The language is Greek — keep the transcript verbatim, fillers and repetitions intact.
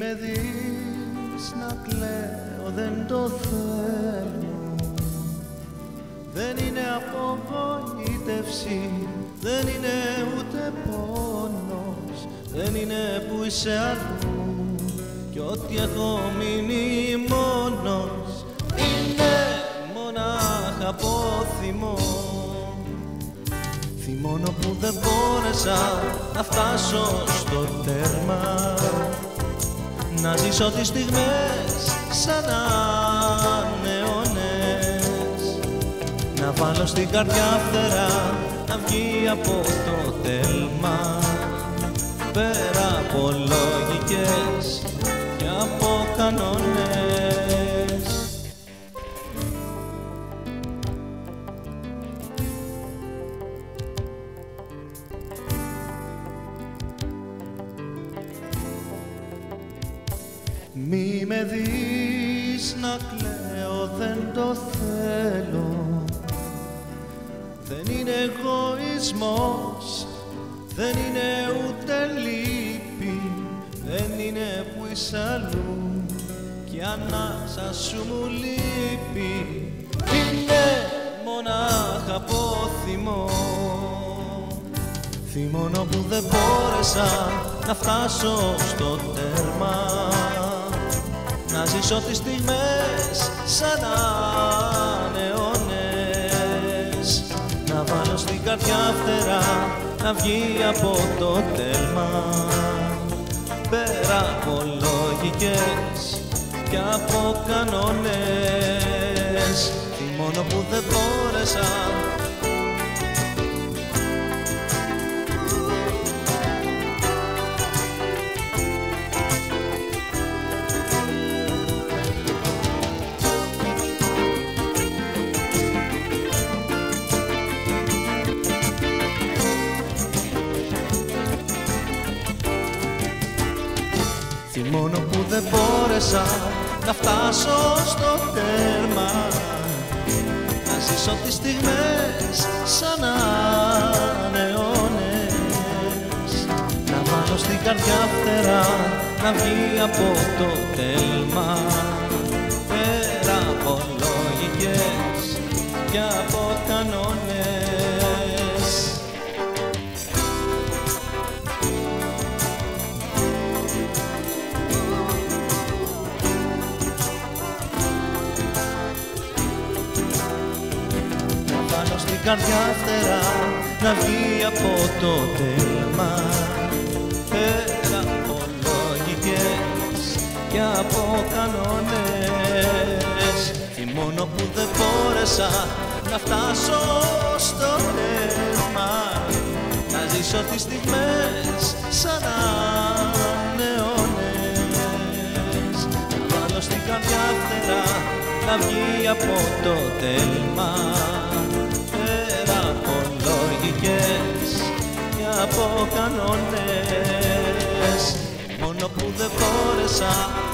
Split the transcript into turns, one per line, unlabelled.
με δεις να κλαίω, δεν το θέλω. Δεν είναι απογοήτευση, δεν είναι ούτε πόνος, δεν είναι που είσαι αλλού κι ό,τι έχω μείνει μόνος είναι μονάχα από θυμό. Θυμώνω που δεν μπόρεσα να φτάσω στο τέρμα, να ζήσω τις στιγμές σαν αιώνες, να βάλω στην καρδιά φτερά να βγει από το τέλμα, πέρα από λογικές και από κανόνες. Μη με δεις να κλαίω, δεν το θέλω. Δεν είναι εγωισμός, δεν είναι ούτε λύπη, δεν είναι που είσαι αλλού κι η ανάσα σου μου λείπει. Είναι μονάχα από θυμό. Θυμώνω που δεν μπόρεσα να φτάσω στο τέρμα, να ζήσω τις στιγμές σαν αιώνες, να βάλω στην καρδιά φτερά να βγει από το τέλμα, πέρα από λογικές και από κανόνες. Θυμώνω που δεν μπόρεσα Θυμώνω που δεν μπόρεσα να φτάσω στο τέρμα, να ζήσω τις στιγμές σαν αιώνες, να βάλω στην καρδιά φτερά να βγει από το τέλμα, πέρα από λογικές και από κανόνες. Στην καρδιά φτερά να βγει από το τέλμα, πέρα από λογικές και από κανόνες. Θυμώνω που δεν μπόρεσα να φτάσω στο τέλμα, να ζήσω τις στιγμές σαν αιώνες, να βάλω στην καρδιά φτερά να βγει από το τέλμα, και από κανόνες. Μόνο που δεν μπόρεσα